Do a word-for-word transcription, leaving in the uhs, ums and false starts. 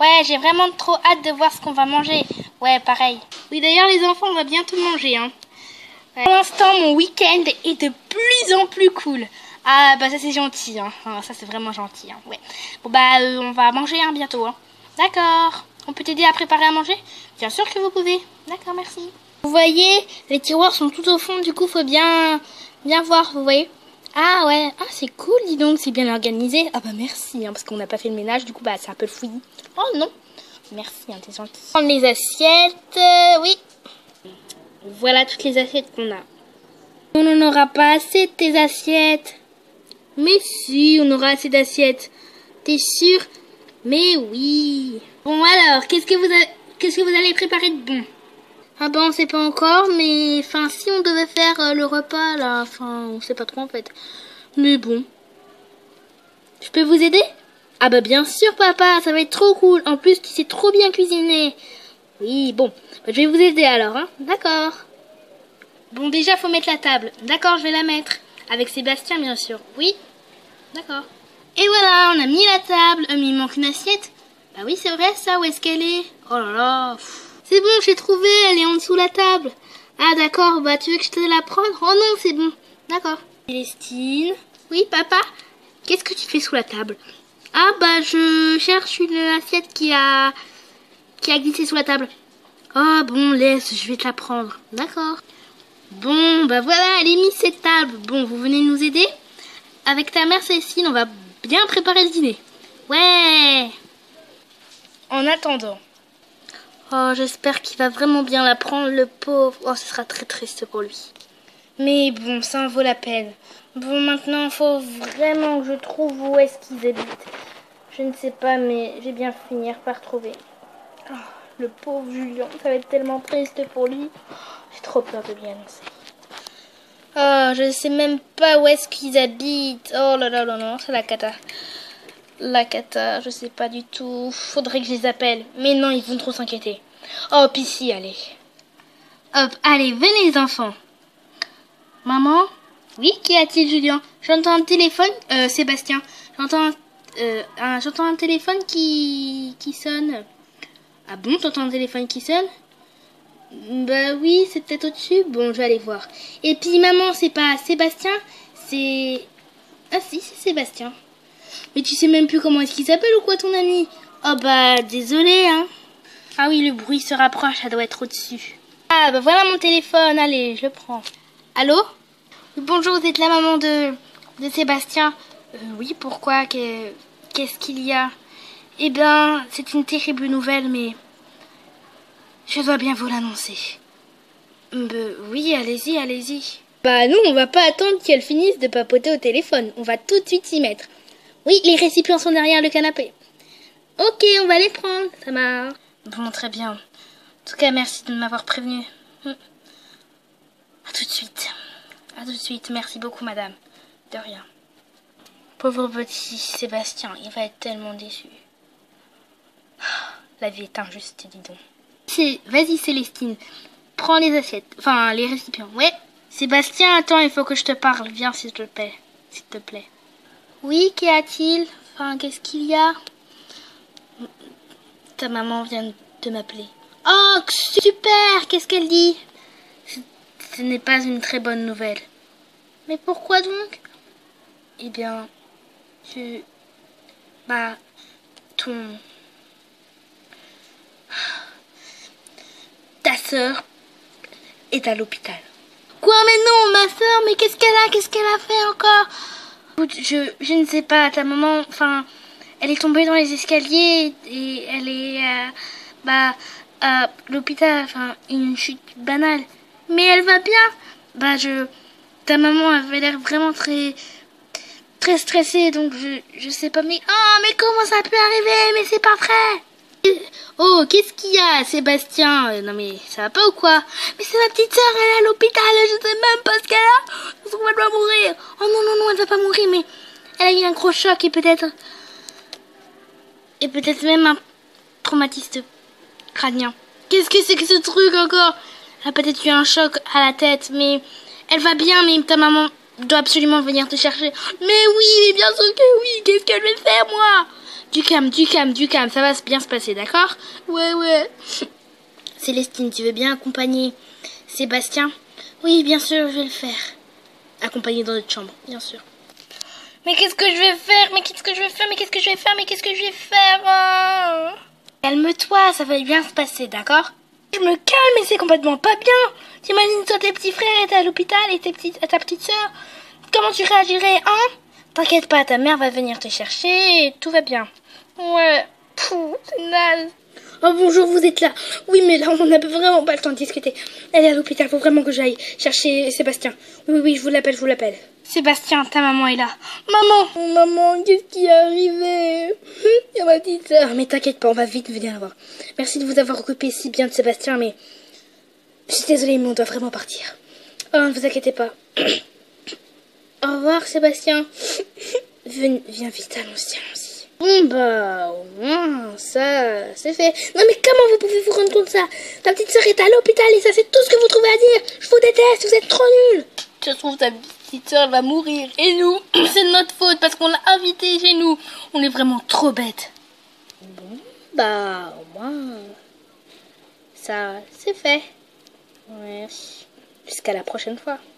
Ouais, j'ai vraiment trop hâte de voir ce qu'on va manger. Ouais, pareil. Oui, d'ailleurs, les enfants, on va bientôt manger. Hein. Ouais. Pour l'instant, mon week-end est de plus en plus cool. Ah, bah ça, c'est gentil. Hein. Ah, ça, c'est vraiment gentil. Hein. Ouais. Bon, bah, euh, on va manger hein, bientôt. Hein. D'accord. On peut t'aider à préparer à manger? Bien sûr que vous pouvez. D'accord, merci. Vous voyez, les tiroirs sont tout au fond. Du coup, faut bien, bien voir, vous voyez. Ah ouais, ah c'est cool, dis donc, c'est bien organisé. Ah bah merci, hein, parce qu'on n'a pas fait le ménage, du coup bah c'est un peu le fouillis. Oh non, merci, hein, t'es gentil. Prendre les assiettes, euh, oui. Voilà toutes les assiettes qu'on a. On n'en aura pas assez de tes assiettes. Mais si, on aura assez d'assiettes. T'es sûr? Mais oui. Bon alors, qu'est-ce que vous avez, qu'est-ce que vous allez préparer de bon? Ah ben on sait pas encore, mais enfin si on devait faire euh, le repas là, enfin on sait pas trop en fait. Mais bon. Je peux vous aider? Ah bah bien sûr papa, ça va être trop cool. En plus tu sais trop bien cuisiner. Oui bon, bah, je vais vous aider alors, hein. D'accord. Bon déjà faut mettre la table. D'accord, je vais la mettre. Avec Sébastien bien sûr. Oui. D'accord. Et voilà, on a mis la table. Euh, mais il manque une assiette. Bah oui c'est vrai ça, où est-ce qu'elle est? Oh là là. C'est bon, j'ai trouvé, elle est en dessous de la table. Ah d'accord, bah tu veux que je te la prenne? Oh non, c'est bon. D'accord. Célestine. Oui, papa? Qu'est-ce que tu fais sous la table? Ah bah je cherche une assiette qui a qui a glissé sous la table. Oh bon, laisse, je vais te la prendre. D'accord. Bon, bah voilà, elle est mise cette table. Bon, vous venez nous aider? Avec ta mère Célestine, on va bien préparer le dîner. Ouais. En attendant. Oh, j'espère qu'il va vraiment bien la prendre, le pauvre. Oh, ce sera très triste pour lui. Mais bon, ça en vaut la peine. Bon, maintenant, il faut vraiment que je trouve où est-ce qu'ils habitent. Je ne sais pas, mais je vais bien finir par trouver. Oh, le pauvre Julien, ça va être tellement triste pour lui. J'ai trop peur de lui annoncer. Oh, je ne sais même pas où est-ce qu'ils habitent. Oh là là là là, c'est la cata. La cata, je sais pas du tout. Faudrait que je les appelle. Mais non, ils vont trop s'inquiéter. Hop, ici, allez. Hop, allez, venez les enfants. Maman? Oui, qu'y a-t-il, Julien? J'entends un téléphone. Euh, Sébastien. J'entends euh, un, j'entends un téléphone qui, qui sonne. Ah bon, t'entends un téléphone qui sonne? Bah oui, c'est peut-être au-dessus. Bon, je vais aller voir. Et puis, maman, c'est pas Sébastien, c'est... Ah si, c'est Sébastien. Mais tu sais même plus comment est-ce qu'il s'appelle ou quoi ton ami? Oh bah désolé hein. Ah oui, le bruit se rapproche, ça doit être au-dessus. Ah bah voilà mon téléphone, allez, je le prends. Allô? Bonjour, vous êtes la maman de, de Sébastien? euh, Oui, pourquoi? Qu'est-ce qu'il y a? Eh bien, c'est une terrible nouvelle, mais je dois bien vous l'annoncer. Euh, oui, allez-y, allez-y. Bah nous, on va pas attendre qu'elle finisse de papoter au téléphone. On va tout de suite s'y mettre. Oui, les récipients sont derrière le canapé. Ok, on va les prendre, ça marche. Bon, très bien. En tout cas, merci de m'avoir prévenu. À tout de suite. À tout de suite. Merci beaucoup, madame. De rien. Pauvre petit Sébastien, il va être tellement déçu. La vie est injuste, dis donc. Vas-y, Célestine. Prends les assiettes. Enfin, les récipients. Ouais. Sébastien, attends, il faut que je te parle. Viens, s'il te plaît. S'il te plaît. Oui, qu'y a-t-il? Enfin, qu'est-ce qu'il y a? Ta maman vient de m'appeler. Oh, super! Qu'est-ce qu'elle dit? Ce n'est pas une très bonne nouvelle. Mais pourquoi donc? Eh bien, tu... Bah, ton... Ta sœur est à l'hôpital. Quoi? Mais non, ma sœur, mais qu'est-ce qu'elle a? Qu'est-ce qu'elle a fait encore? Je, je ne sais pas, ta maman, enfin, elle est tombée dans les escaliers et elle est, euh, bah, à l'hôpital, enfin, une chute banale. Mais elle va bien. Bah, je, ta maman avait l'air vraiment très, très stressée, donc je, je sais pas, mais, oh, mais comment ça a pu arriver? Mais c'est pas vrai. Oh, qu'est-ce qu'il y a, Sébastien? euh, Non mais, ça va pas ou quoi? Mais c'est ma petite sœur, elle est à l'hôpital, je sais même pas ce qu'elle a. Je trouve qu'elle va mourir. Oh non, non, non, elle va pas mourir, mais elle a eu un gros choc et peut-être... Et peut-être même un traumatisme crânien. Qu'est-ce que c'est que ce truc encore? Elle a peut-être eu un choc à la tête, mais elle va bien, mais ta maman... dois absolument venir te chercher. Mais oui, mais bien sûr que oui. Qu'est-ce que je vais faire, moi? Du calme, du calme, du calme. Ça va bien se passer, d'accord? Ouais, ouais. Célestine, tu veux bien accompagner Sébastien? Oui, bien sûr, je vais le faire. Accompagner dans notre chambre, bien sûr. Mais qu'est-ce que je vais faire? Mais qu'est-ce que je vais faire? Mais qu'est-ce que je vais faire? Mais qu'est-ce que je vais faire? Oh, calme-toi, ça va bien se passer, d'accord? Je me calme, mais c'est complètement pas bien. T'imagines, toi, tes petits frères étaient à l'hôpital et tes petites, ta petite sœur. Comment tu réagirais, hein? T'inquiète pas, ta mère va venir te chercher et tout va bien. Ouais, pouh, c'est naze. Oh bonjour, vous êtes là. Oui, mais là, on n'a vraiment pas le temps de discuter. Elle est à l'hôpital, faut vraiment que j'aille chercher Sébastien. Oui, oui, je vous l'appelle, je vous l'appelle. Sébastien, ta maman est là. Maman! Oh, maman, qu'est-ce qui est arrivé? Il y a ma petite sœur. Mais t'inquiète pas, on va vite venir la voir. Merci de vous avoir occupé si bien de Sébastien, mais je suis désolée, mais on doit vraiment partir. Oh, ne vous inquiétez pas. Au revoir, Sébastien. Viens, viens vite, allons-y, allons-y. Bon, bah, au moins, ça, c'est fait. Non, mais comment vous pouvez vous rendre compte de ça? Ta petite sœur est à l'hôpital et ça, c'est tout ce que vous trouvez à dire. Je vous déteste, vous êtes trop nuls. Ça se trouve, ta petite sœur va mourir. Et nous, c'est de notre faute parce qu'on l'a invitée chez nous. On est vraiment trop bêtes. Bon, bah, au moins, ça, c'est fait. Ouais. Jusqu'à la prochaine fois.